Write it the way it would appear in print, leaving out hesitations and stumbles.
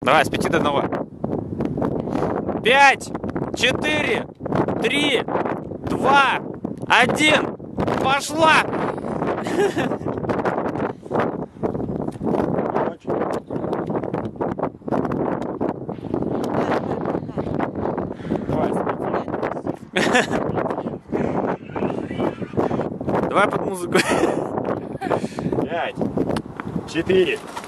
Давай, с 5 до 1. 5, 4, 3, 2, 1. Пошла! Давай под музыку. 5, 4,